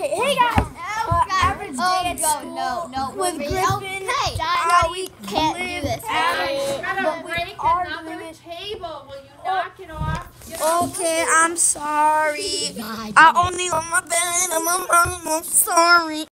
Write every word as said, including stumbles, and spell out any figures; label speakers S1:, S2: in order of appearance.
S1: Okay, hey guys. Uh, average
S2: Oh,
S1: day at
S2: no,
S1: school
S2: no, no,
S1: with
S2: we're-
S1: Griffin.
S2: oh, hey,
S1: uh,
S2: no, we can't do this.
S1: Average,
S3: Gotta
S1: but we
S3: break
S1: are
S3: another
S1: doing it.
S3: table. Will you knock it off? Get off
S1: Okay, I'm sorry.
S2: My
S1: I only on my bed. I'm, I'm, I'm sorry.